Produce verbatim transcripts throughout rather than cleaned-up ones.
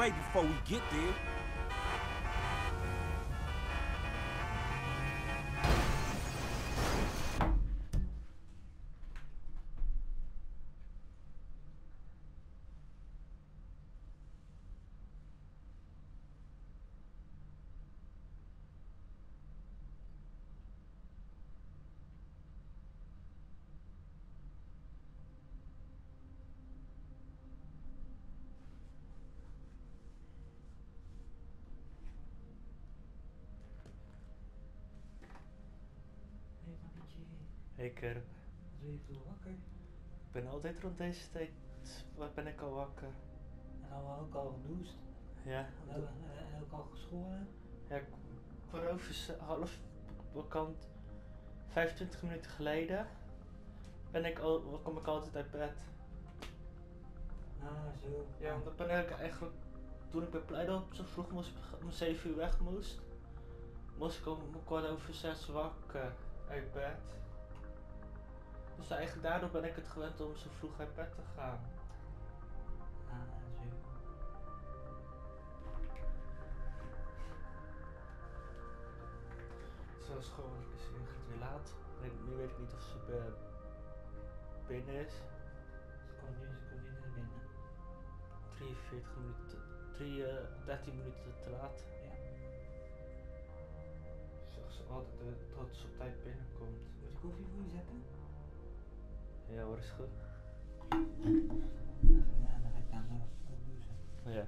way before we get there. Hey Kerp. Wat ben je toen wakker? Ik ben altijd rond deze tijd, waar ben ik al wakker? En dan hebben we ook al gedoucht. Ja. En ook, en ook al geschoren. Ja, ik kwart over z- half bekant, vijfentwintig minuten geleden, ben ik al, kom ik altijd uit bed. Ah, zo. Ja, want dan ben ik eigenlijk, toen ik bij Pleidel zo vroeg moest, om zeven uur weg moest, moest ik om kwart over zes wakker uit bed. Dus eigenlijk daardoor ben ik het gewend om zo vroeg uit bed te gaan. Ah, zo. Zoals gewoon, is het weer laat. Nee, nu weet ik niet of ze be- binnen is. Ze komt nu, ze komt nu naar binnen. drieënveertig minuten, drie, uh, dertien minuten te laat. Ja. Ik zag ze altijd uh, tot ze op tijd binnenkomt. Moet ik koffie voor je zetten? Ja hoor, is goed. Ja, dan ga ik dan ook douchen. Ja.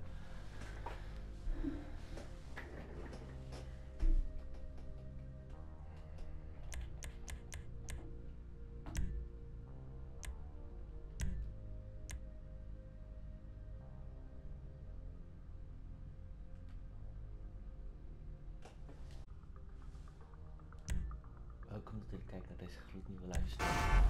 Welkom dat jullie kijken naar deze gloednieuwe livestream.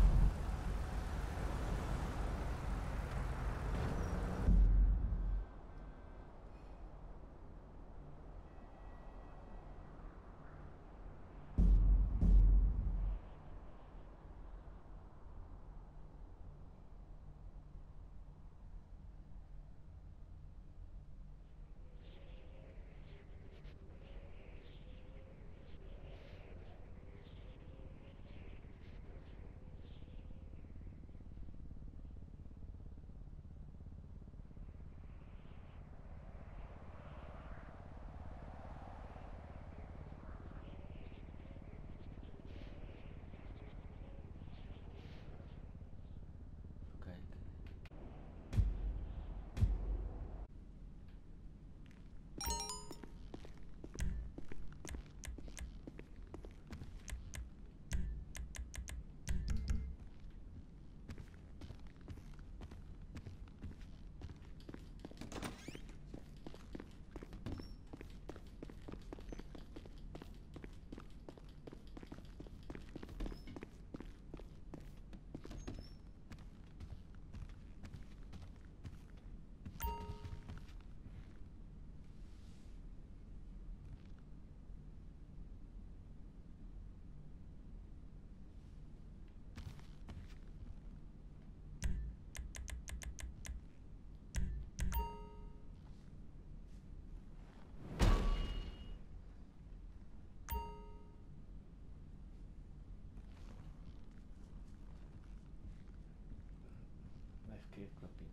Even keer klappie.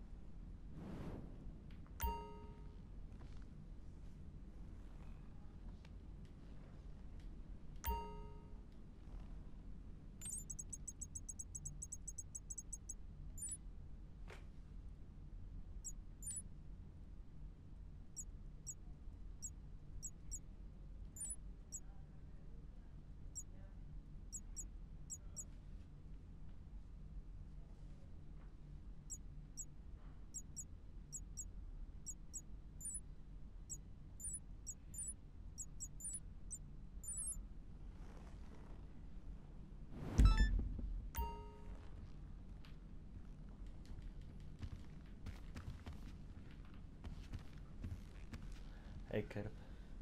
Hey Kerp.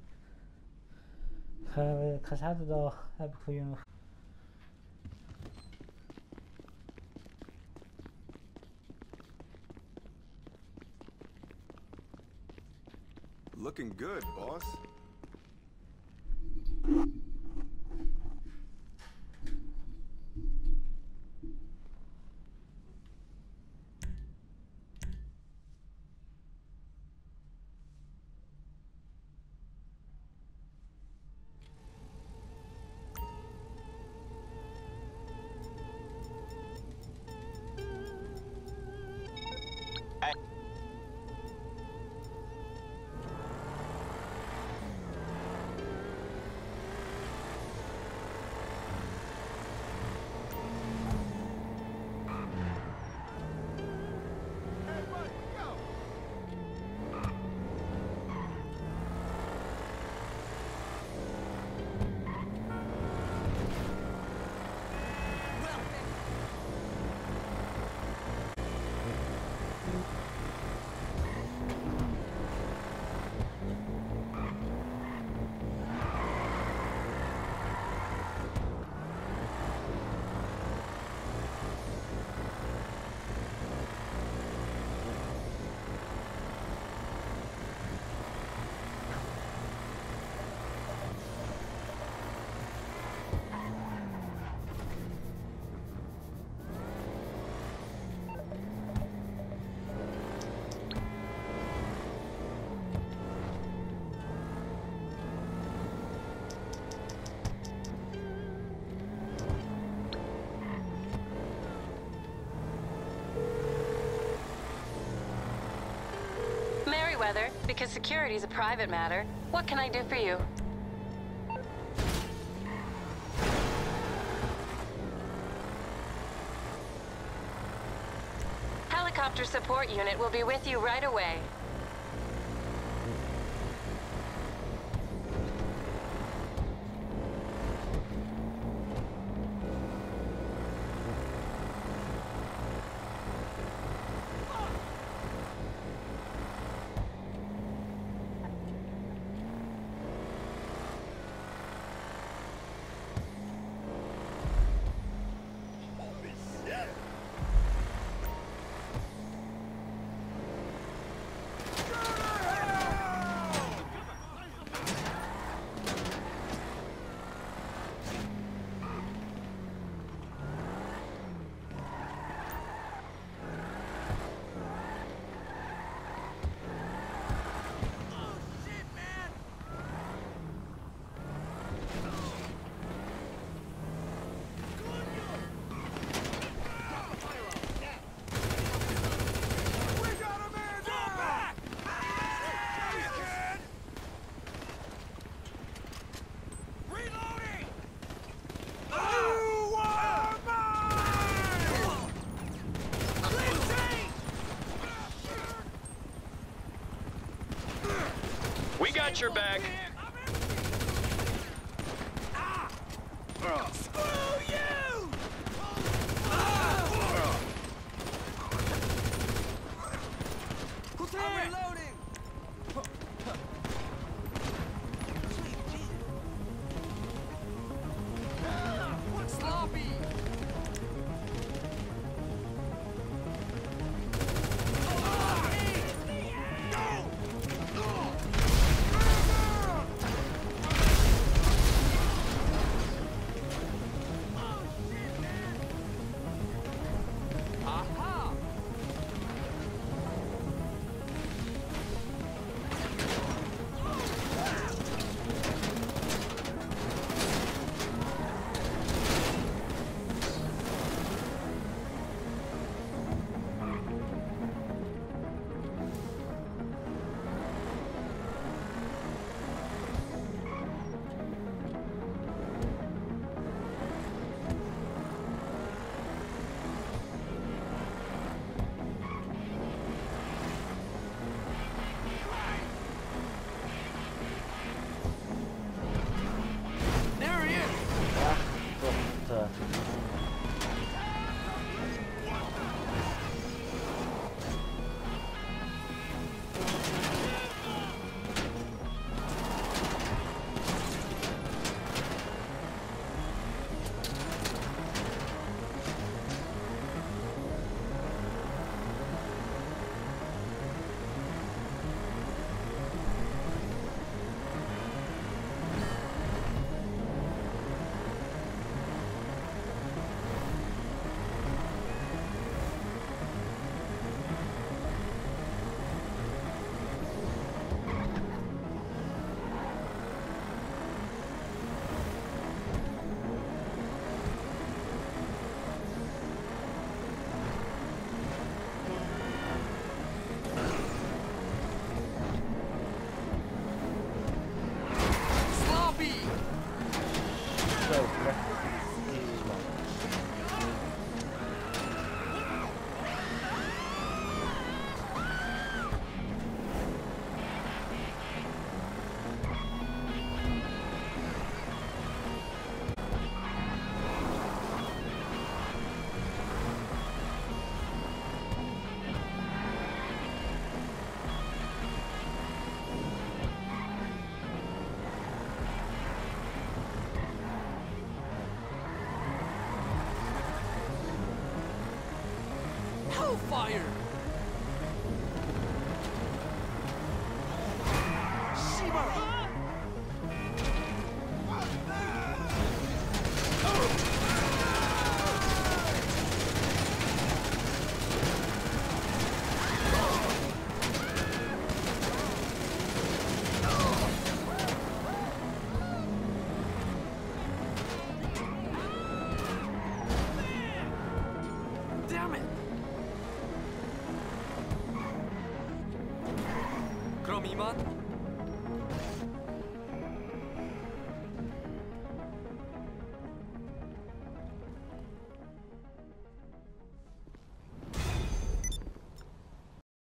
Ik ga, ik ga zaterdag, heb ik voor je nog. Looking good, boss. Merryweather, because security is a private matter, what can I do for you? Helicopter support unit will be with you right away. We got your back. Screw you! I'm reloading! What's sloppy? fire! Shiva! Damn it! 그럼 이만?